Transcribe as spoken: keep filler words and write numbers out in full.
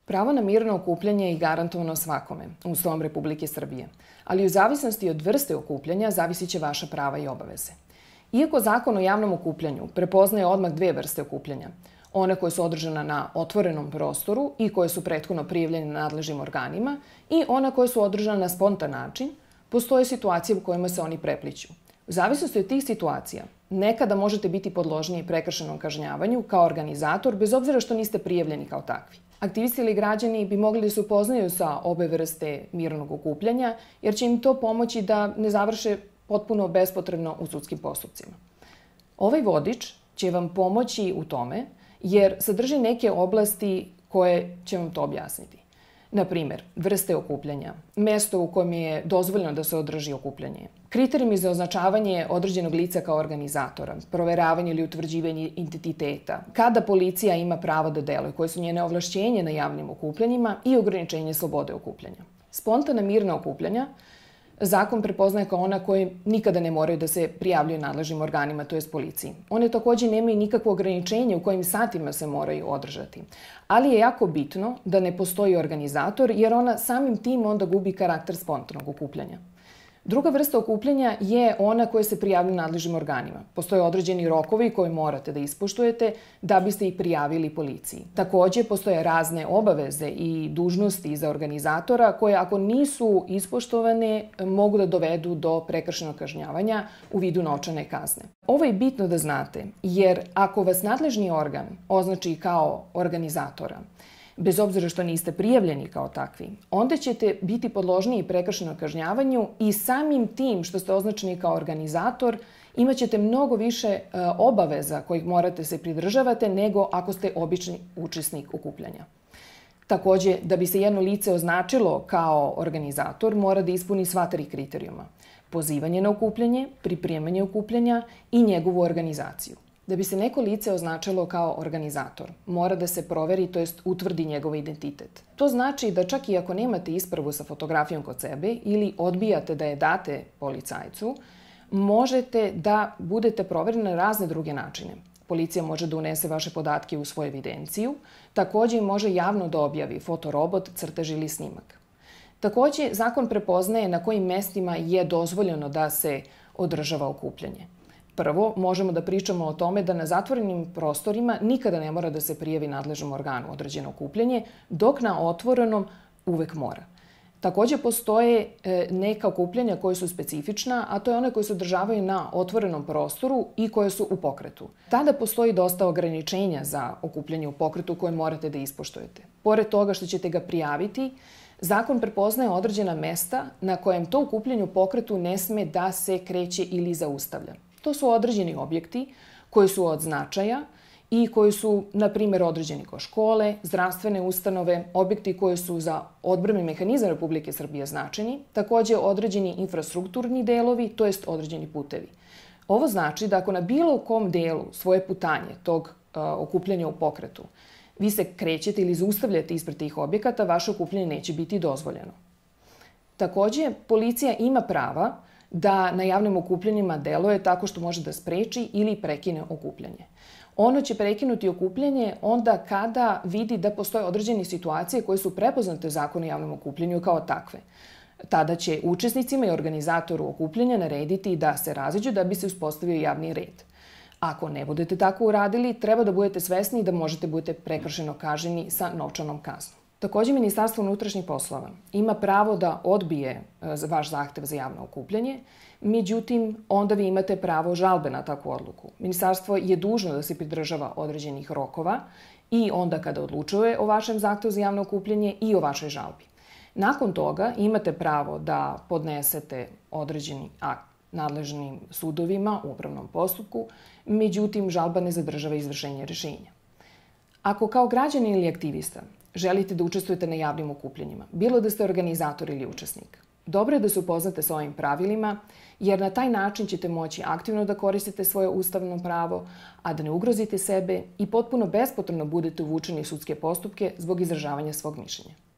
Pravo na mirno okupljanje je garantovano svakome, Ustavom Republike Srbije, ali u zavisnosti od vrste okupljanja zavisit će vaša prava i obaveze. Iako Zakon o javnom okupljanju prepoznaje odmah dve vrste okupljanja, one koje su održana na otvorenom prostoru i koje su prethodno prijavljene nadležnim organima i one koje su održane na spontan način, postoje situacije u kojima se oni prepliću. U zavisnosti od tih situacija, nekada možete biti podložniji prekršajnom kažnjavanju kao organizator, bez obzira što niste prijavljeni kao takvi. Aktivisti ili građani bi mogli da se upoznaju sa obe vrste mirnog okupljanja, jer će im to pomoći da ne završe potpuno bespotrebno u sudskim postupcima. Ovaj vodič će vam pomoći u tome, jer sadrži neke oblasti koje će vam to objasniti. Na primer, vrste okupljanja, mesto u kojem je dozvoljeno da se održi okupljanje, kriterijumi za označavanje određenog lica kao organizatora, proveravanje ili utvrđivanje identiteta, kada policija ima pravo da deluje, koje su njene ovlašćenje na javnim okupljanjima i ograničenje slobode okupljanja. Spontana mirna okupljanja zakon prepoznaje kao ona koje nikada ne moraju da se prijavljuju nadležnim organima, to jest policiji. One takođe nemaju nikakvo ograničenje u kojim satima se moraju održati. Ali je jako bitno da ne postoji organizator, jer ona samim tim onda gubi karakter spontanog okupljanja. Druga vrsta okupljanja je ona koja se prijavlja nadležnim organima. Postoje određeni rokovi koje morate da ispoštujete da biste ih prijavili policiji. Takođe, postoje razne obaveze i dužnosti za organizatora koje, ako nisu ispoštovane, mogu da dovedu do prekršajnog kažnjavanja u vidu novčane kazne. Ovo je bitno da znate, jer ako vas nadležni organ označi kao organizatora, bez obzira što niste prijavljeni kao takvi, onda ćete biti podložniji prekršajnom kažnjavanju i samim tim što ste označeni kao organizator imat ćete mnogo više obaveza kojih morate se pridržavate nego ako ste obični učesnik okupljanja. Takođe, da bi se jedno lice označilo kao organizator, mora da ispuni sva tri kriterijuma: pozivanje na okupljanje, pripremanje okupljanja i njegovu organizaciju. Da bi se neko lice označilo kao organizator, mora da se proveri, to jest utvrdi njegov identitet. To znači da čak i ako nemate ispravu sa fotografijom kod sebe ili odbijate da je date policajcu, možete da budete provereni na razne druge načine. Policija može da unese vaše podatke u svoju evidenciju, takođe može javno da objavi fotorobot, crtež ili snimak. Takođe, zakon prepoznaje na kojim mestima je dozvoljeno da se održava okupljanje. Prvo, možemo da pričamo o tome da na zatvorenim prostorima nikada ne mora da se prijavi nadležnom organu određeno okupljanje, dok na otvorenom uvek mora. Takođe, postoje neka okupljanja koje su specifična, a to je one koje se održavaju na otvorenom prostoru i koje su u pokretu. Tada postoji dosta ograničenja za okupljanje u pokretu koje morate da ispoštujete. Pored toga što ćete ga prijaviti, zakon prepoznaje određena mesta na kojem to okupljanje u pokretu ne sme da se kreće ili zaustavlja. To su određeni objekti koji su od značaja i koji su, na primjer, određeni kao škole, zdravstvene ustanove, objekti koji su za odbrambeni mehanizam Republike Srbije značajni, takođe određeni infrastrukturni delovi, to jest određeni putevi. Ovo znači da ako na bilo kom delu svoje putanje tog okupljanja u pokretu vi se krećete ili zaustavljate ispred tih objekata, vaše okupljanje neće biti dozvoljeno. Takođe, policija ima prava da na javnim okupljanjima deluje tako što može da spreči ili prekine okupljanje. Ono će prekinuti okupljanje onda kada vidi da postoje određene situacije koje su prepoznate u Zakonu o javnom okupljanju kao takve. Tada će učesnicima i organizatoru okupljanja narediti da se raziđu da bi se uspostavio javni red. Ako ne budete tako uradili, treba da budete svesni da možete budete prekršajno kažnjeni sa novčanom kaznom. Takođe, Ministarstvo unutrašnjih poslova ima pravo da odbije vaš zahtev za javno okupljanje, međutim, onda vi imate pravo žalbe na takvu odluku. Ministarstvo je dužno da se pridržava određenih rokova i onda kada odlučuje o vašem zahtevu za javno okupljanje i o vašoj žalbi. Nakon toga imate pravo da podnesete određeni akt nadležnim sudovima u upravnom postupku, međutim, žalba ne zadržava izvršenje rešenja. Ako kao građanin ili aktivista želite da učestvujete na javnim okupljanjima, bilo da ste organizator ili učesnik, dobro je da se upoznate sa ovim pravilima, jer na taj način ćete moći aktivno da koristite svoje ustavno pravo, a da ne ugrozite sebe i potpuno bespotrebno budete uvučeni u sudske postupke zbog izražavanja svog mišljenja.